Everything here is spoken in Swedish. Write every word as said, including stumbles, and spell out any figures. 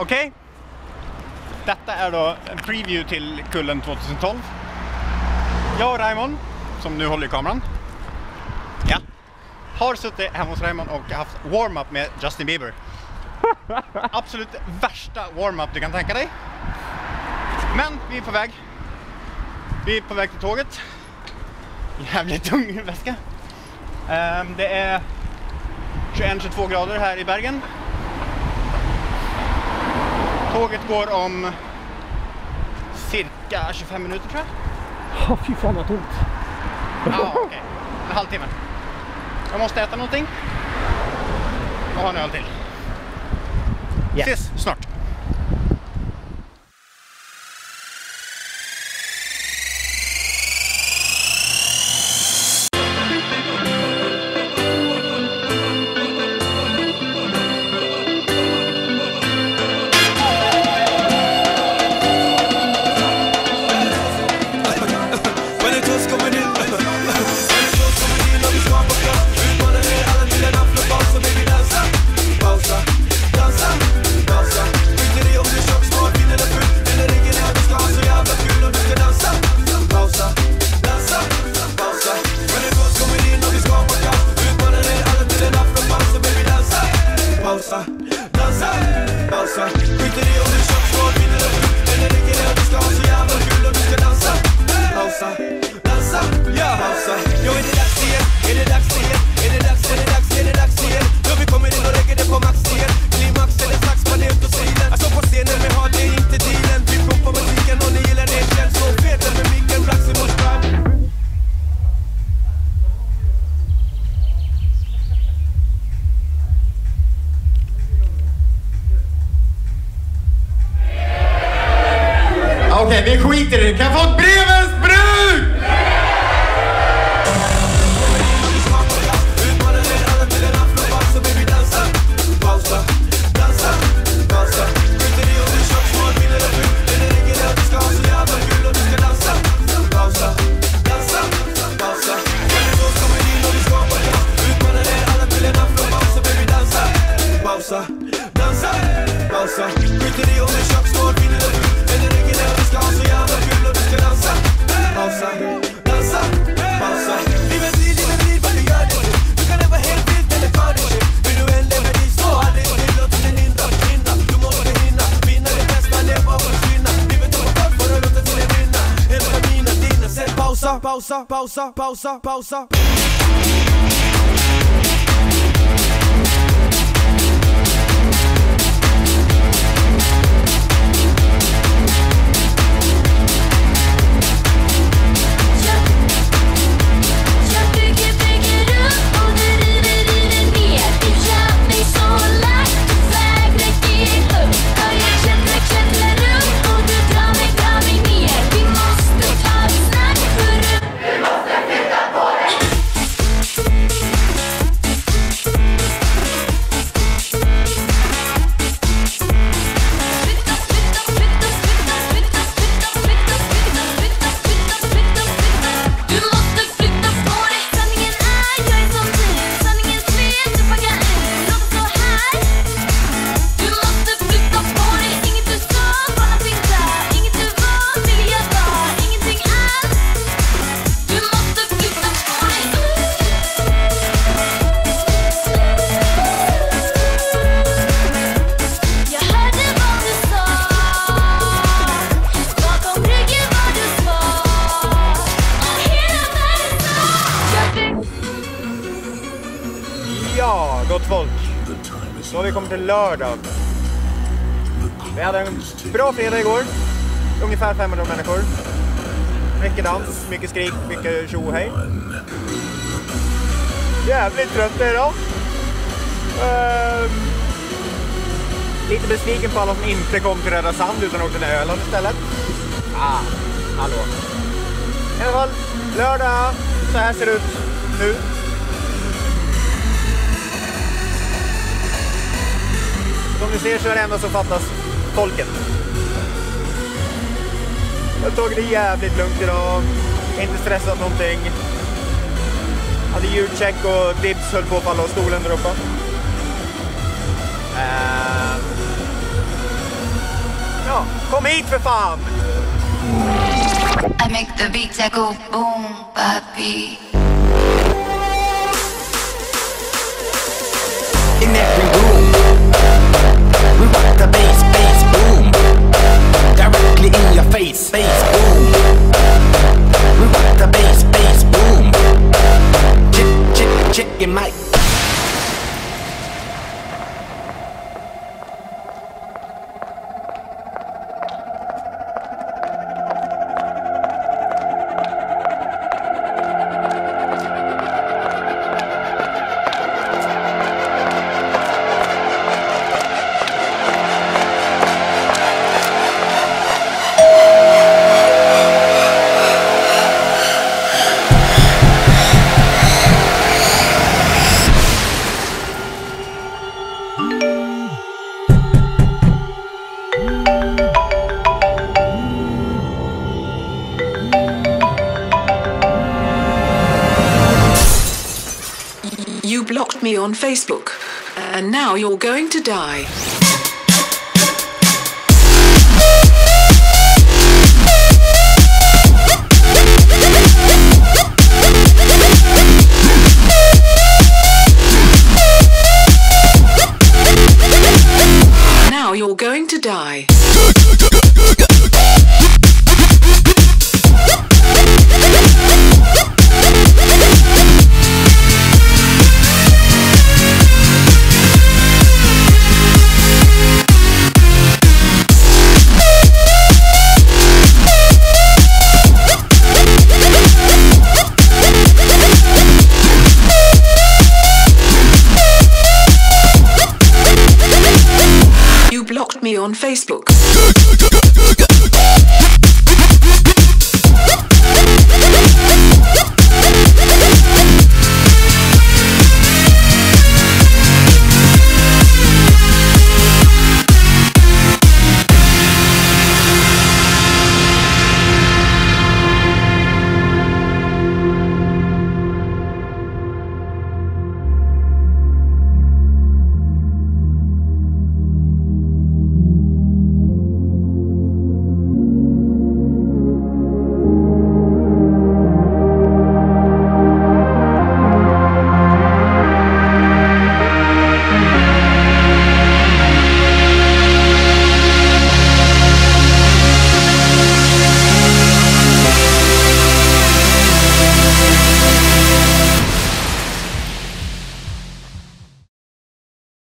Okej. Okay. Detta är då en preview till Kullen tjugohundratolv. Jag och Raymond, som nu håller i kameran, ja, har suttit hemma hos Raymond och haft warm-up med Justin Bieber. Absolut värsta warm-up du kan tänka dig. Men vi är på väg. Vi är på väg till tåget. Jävligt tung väska. Um, det är tjugoett till tjugotvå grader här i Bergen. Tåget går om cirka tjugofem minuter tror jag. Ja, oh, fy fan vad tomt. Ja, okej. Okay. En halvtimme. Jag måste äta någonting. Och ha en öl till. Yes. Ses snart. Okej, vi skiter i det. Kan jag få ett brevens bruk? Pausa, pausa, pausa, pausa. Ja, gott folk. Så har vi kommit till lördag. Vi hade en bra fredag igår. Ungefär femhundra människor. Mycket dans, mycket skrik, mycket tjo och hej. Jävligt trött idag. Uh, lite besviken på alla som inte kom till Röda Sand utan åkte till Öland istället. Ah, hallå. I alla fall, lördag. Så här ser det ut nu. Som ni ser så är det enda som fattas folket. Jag har tagit det jävligt lugnt idag. Inte stressat någonting. Hade ljudcheck och Dibs höll på att falla av stolen där uppe. Uh, Ja, kom hit för fan! I make the beat that go boom, papi. In every room, we rock the bass, bass, boom. Directly in your face, bass, boom. We rock the bass, bass, boom. Chick, chick, chicken mic. You blocked me on Facebook, and now you're going to die.